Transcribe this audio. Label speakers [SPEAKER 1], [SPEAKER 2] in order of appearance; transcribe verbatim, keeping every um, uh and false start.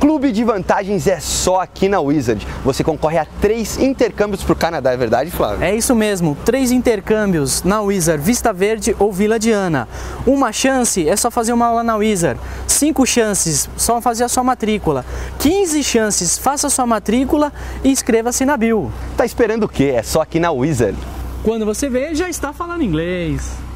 [SPEAKER 1] Clube de vantagens é só aqui na Wizard. Você concorre a três intercâmbios para o Canadá, é verdade, Flávio?
[SPEAKER 2] É isso mesmo, três intercâmbios na Wizard Vista Verde ou Vila Diana. Uma chance é só fazer uma aula na Wizard. Cinco chances, só fazer a sua matrícula. quinze chances, faça a sua matrícula e inscreva-se na Bio.
[SPEAKER 1] Tá esperando o quê? É só aqui na Wizard.
[SPEAKER 2] Quando você vê, já está falando inglês.